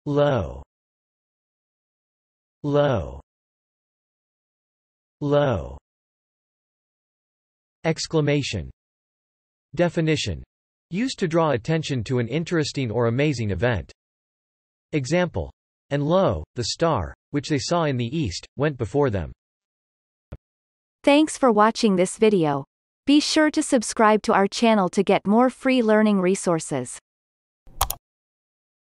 Low. Low. Low. Exclamation. Definition. Used to draw attention to an interesting or amazing event. Example. And lo, the star, which they saw in the east, went before them. Thanks for watching this video. Be sure to subscribe to our channel to get more free learning resources.